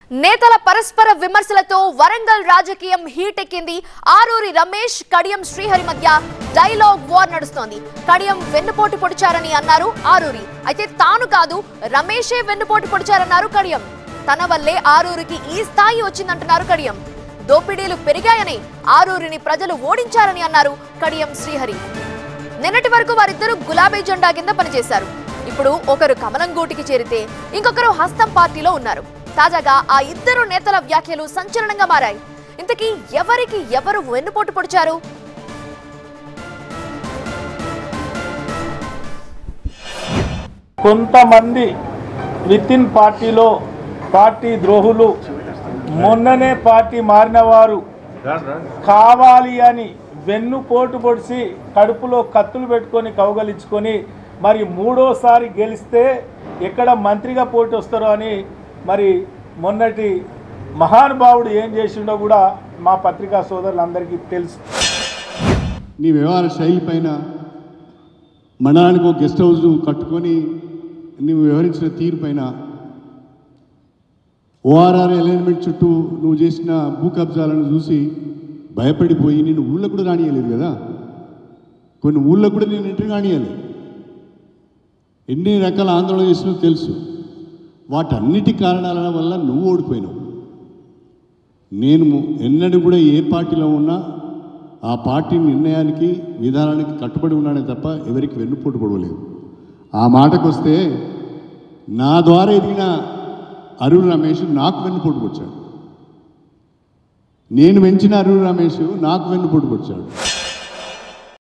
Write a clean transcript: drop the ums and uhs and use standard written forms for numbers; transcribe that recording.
నేతల పరస్పర విమర్శలతో వరంగల్ రాజకీయం హీట్ ఎక్కింది. ఆరూరి రమేష్ కడియం శ్రీహరి మధ్య డైలాగ్ వార్ నడుస్తోంది. కడియం వెన్నుపోటు పొడిచారని అన్నారు ఆరూరి. అయితే తాను కాదు, రమేషే వెన్నుపోటు పొడిచారన్నారు కడియం. తన వల్లే ఆరూరికి ఈ స్థాయి వచ్చిందంటున్నారు కడియం. దోపిడీలు పెరిగాయని ఆరూరిని ప్రజలు ఓడించారని అన్నారు కడియం శ్రీహరి. నిన్నటి వరకు వారిద్దరూ గులాబీ జెండా కింద పనిచేశారు. ఇప్పుడు ఒకరు కమలం గూటికి చేరితే ఇంకొకరు హస్తం పార్టీలో ఉన్నారు. తాజాగా ఆ ఇద్దరు నేతల వ్యాఖ్యలు సంచలనంగా మారాయి. ఇంతకీ ఎవరికి ఎవరు వెన్నుపోటు పొడిచారు? కొంతమంది వితిన్ పార్టీలో పార్టీ ద్రోహులు, మొన్ననే పార్టీ మారిన వారు కావాలి అని వెన్నుపోటు పొడిచి కడుపులో కత్తులు పెట్టుకొని కౌగలించుకొని మరి మూడోసారి గెలిస్తే ఎక్కడ మంత్రిగా పోటీ వస్తారో అని మరి మొన్నటి మహానుభావుడు ఏం చేసిండో కూడా మా పత్రికా సోదరులందరికీ తెలుసు. నీ వ్యవహార శైలి పైన మండలానికి ఒక గెస్ట్ హౌస్ కట్టుకొని నువ్వు వ్యవహరించిన తీరు పైన ఓఆర్ఆర్ అలైన్మెంట్ చుట్టూ నువ్వు చేసిన భూ కబ్జాలను చూసి భయపడిపోయి నేను ఊళ్ళో కూడా రానియలేదు కదా. కొన్ని ఊళ్ళో కూడా నేను ఎంట్రీ రానియాలి. ఎన్ని రకాల ఆందోళన చేసినా తెలుసు. వాటన్నిటి కారణాల వల్ల నువ్వు ఓడిపోయినావు. నేను ఎన్నడూ కూడా ఏ పార్టీలో ఉన్నా ఆ పార్టీ నిర్ణయానికి విధానానికి కట్టుబడి ఉన్నానే తప్ప ఎవరికి వెన్నుపోటు పొడవలేదు. ఆ మాటకు వస్తే నా ద్వారా ఎదిగిన అరుణ్ రమేష్ నాకు వెన్నుపోటు పొడిచాడు. నేను పెంచిన అరుణ్ రమేష్ నాకు వెన్నుపోటు పొడిచాడు.